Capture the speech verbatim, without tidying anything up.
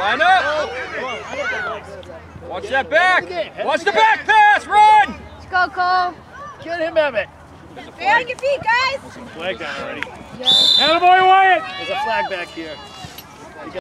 Line up. Watch that back. Watch the back pass. Run. Let's go, Cole. Get him, Emmett. Stay on your feet, guys. There's a flag down already. Yeah. Attaboy, Wyatt. There's a flag back here.